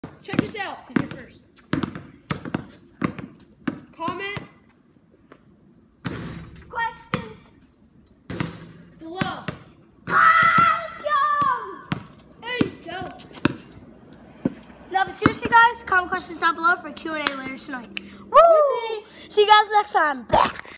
Check this out. To get first. Comment. Questions Below. Let's go! There you go. No, but seriously, guys, comment questions down below for Q&A later tonight. Woo! See you guys next time.